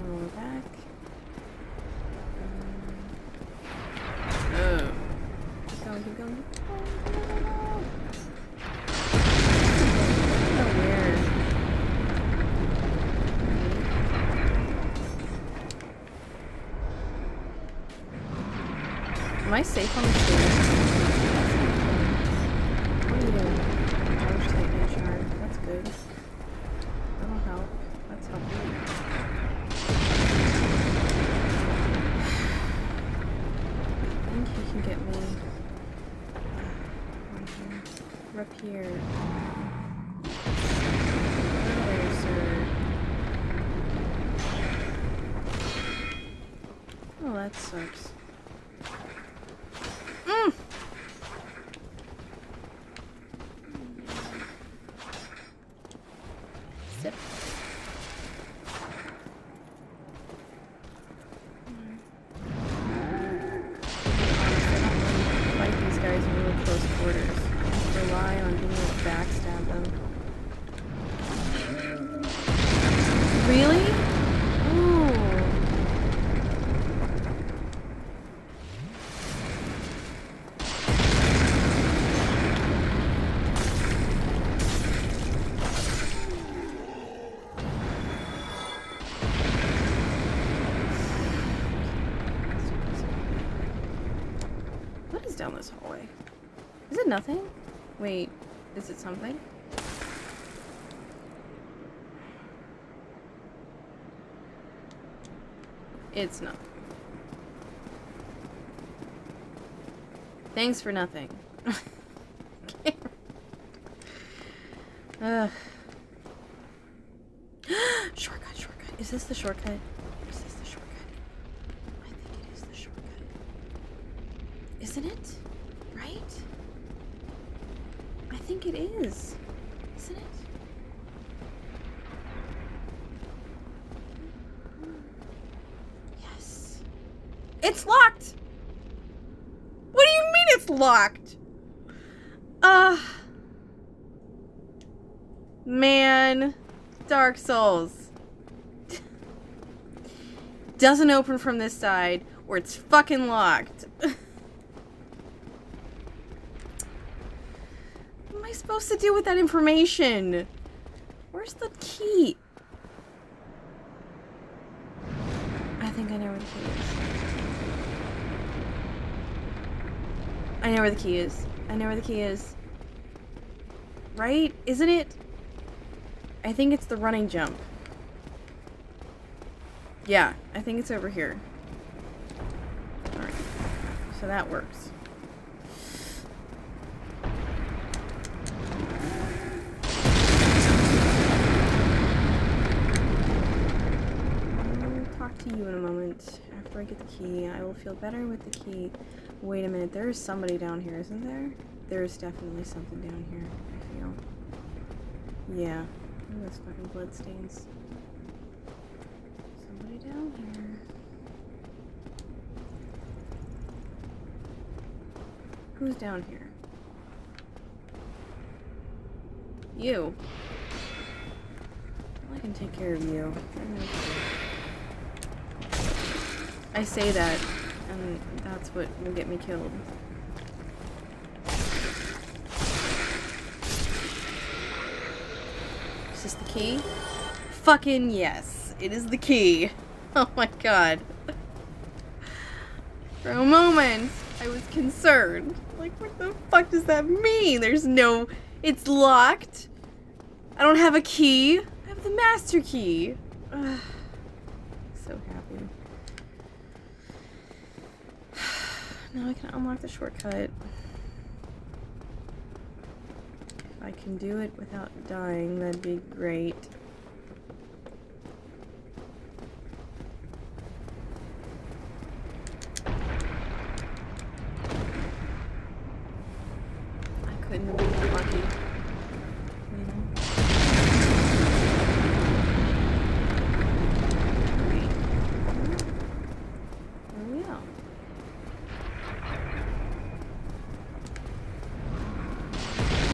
We're back. Oh. Keep going, keep going. Weird. Am I safe on the stairs? What are you doing? Ouch, lightning shard. That's good. That'll help. That's helpful. I think he can get me. We're up here. There, sir. Oh, that sucks. Sip. Fight these guys in really close quarters. Rely on being able to backstab them. Really? Ooh. What is down this hallway? Is it nothing? Wait, is it something? It's nothing. Thanks for nothing. Shortcut, shortcut. Is this the shortcut? Is this the shortcut? I think it is the shortcut. Isn't it? Right? I think it is. Isn't it? Yes. It's locked! What do you mean it's locked? Man. Dark Souls. Doesn't open from this side, or it's fucking locked. What am I supposed to do with that information? Where's the key? I think I know where the key is. I know where the key is. I know where the key is. Right? Isn't it? I think it's the running jump. Yeah, I think it's over here. Alright. So that works. I'll talk to you in a moment. After I get the key, I will feel better with the key. Wait a minute, there is somebody down here, isn't there? There is definitely something down here, I feel. Yeah. Ooh, those fucking bloodstains. Somebody down here. Who's down here? You. Well, I can take care of you. I say that, and that's what will get me killed. Is this the key? Fucking yes. It is the key. Oh my god. For a moment, I was concerned. Like, what the fuck does that mean? There's no... It's locked. I don't have a key. I have the master key. Ugh. So happy. Now I can unlock the shortcut. If I can do it without dying, that'd be great.